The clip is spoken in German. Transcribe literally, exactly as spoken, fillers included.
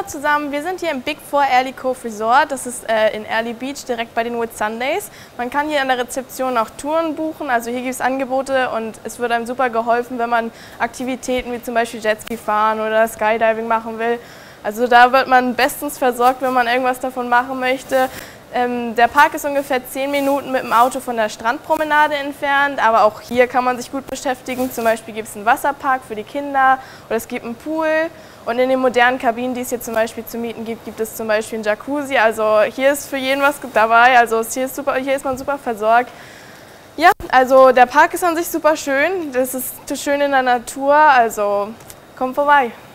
zusammen, wir sind hier im Big Four Early Cove Resort, das ist äh, in Early Beach direkt bei den Whitsundays. Man kann hier an der Rezeption auch Touren buchen, also hier gibt es Angebote und es wird einem super geholfen, wenn man Aktivitäten wie zum Beispiel Jetski fahren oder Skydiving machen will. Also da wird man bestens versorgt, wenn man irgendwas davon machen möchte. Ähm, der Park ist ungefähr zehn Minuten mit dem Auto von der Strandpromenade entfernt, aber auch hier kann man sich gut beschäftigen. Zum Beispiel gibt es einen Wasserpark für die Kinder oder es gibt einen Pool. Und in den modernen Kabinen, die es hier zum Beispiel zu mieten gibt, gibt es zum Beispiel einen Jacuzzi. Also hier ist für jeden was dabei, also hier ist, super, hier ist man super versorgt. Ja, also der Park ist an sich super schön, das ist schön in der Natur, also kommt vorbei.